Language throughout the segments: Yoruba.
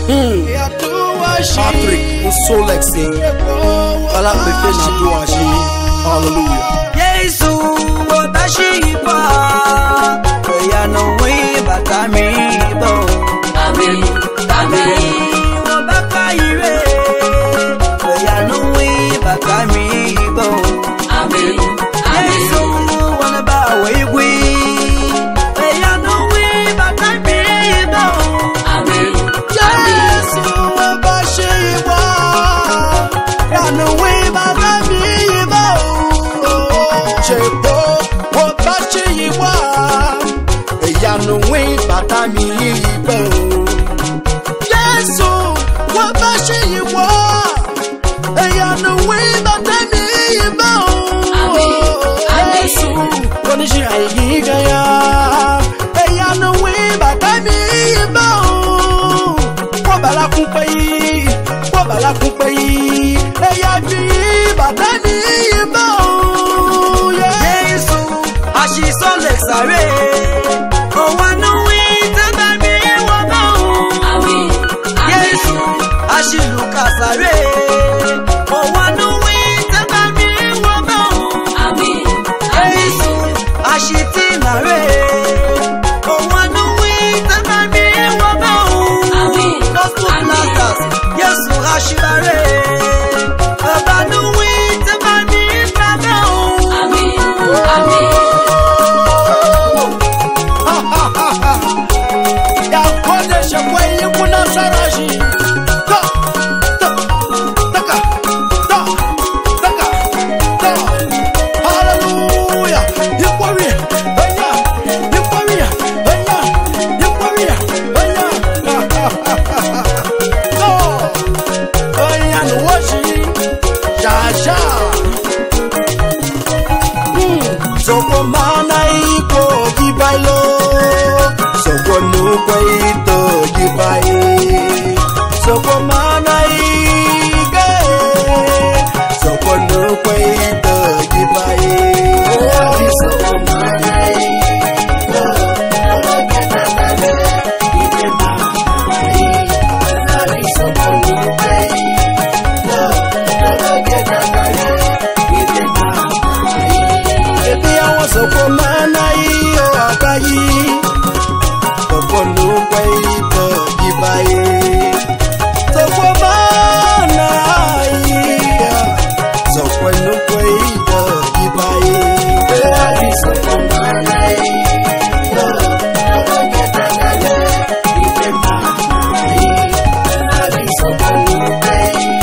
Patrick Usolexi Ala pepe na duashi. Hallelujah. Yesu otashipa ya no we batami bo. Amen. Amen. Obakaire ya no we batami bo. Amen. Yesu wana ba we gwi ya no we batami bo. Amen. Yesu obashiwa ya no we batami bo. Chebo obachiwa ya no we batami bo. Yesu obachiwa ya no we batami bo. Yesu konishi aigiga ya no we batami bo. Wabala kupai ya bi batami bo. Yesu ashisolexare owanu itabami wobo. Amen. Yesu ashilukasare owanu itabami wobo. Amen. Yesu ashitinare owanu itabami wobo. Amen. Gospel blasters Yesu ashibare obanu itabami wobo. Amen. Amen. Ya kone shekwenye kuna saraji. Hallelujah. Yikwaria. Yikwaria. Yikwaria. No. Oya no washi. Shasha. Soko mana iko gibailo. Soko nukwa ito gibai. Soko mana ike. Soko nukwa ito gibai. Soko mana iko. Soko nukwa soko mana iyo akayi soko nukwa ito gibai. Soko mana iya soko nukwa ito gibai. Soko mana iyo soko nukwa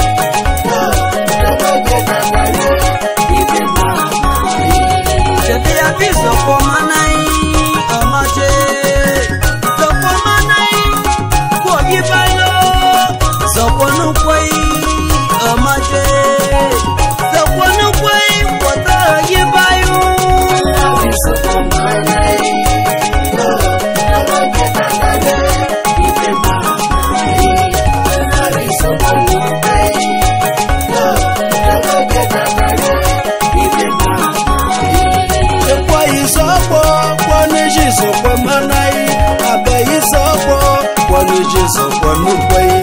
Soko manai amache soko manai ko gibayo soko nukwai amache soko nukwai ko ta gibayo soko manai soko nukwai Isoko kwani jisoko manai abe isoko kwani jisoko nukwai